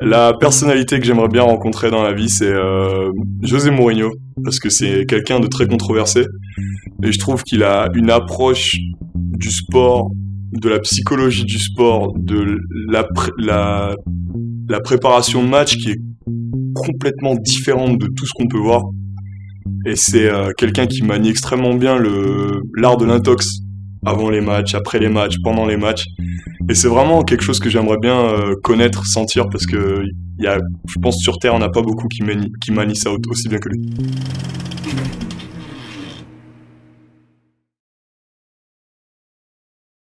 La personnalité que j'aimerais bien rencontrer dans la vie, c'est José Mourinho, parce que c'est quelqu'un de très controversé, et je trouve qu'il a une approche du sport, de la psychologie du sport, de la préparation de match qui est complètement différente de tout ce qu'on peut voir. Et c'est quelqu'un qui manie extrêmement bien l'art de l'intox avant les matchs, après les matchs, pendant les matchs. Et c'est vraiment quelque chose que j'aimerais bien connaître, sentir, parce que je pense sur Terre, on n'a pas beaucoup qui manient ça aussi bien que lui.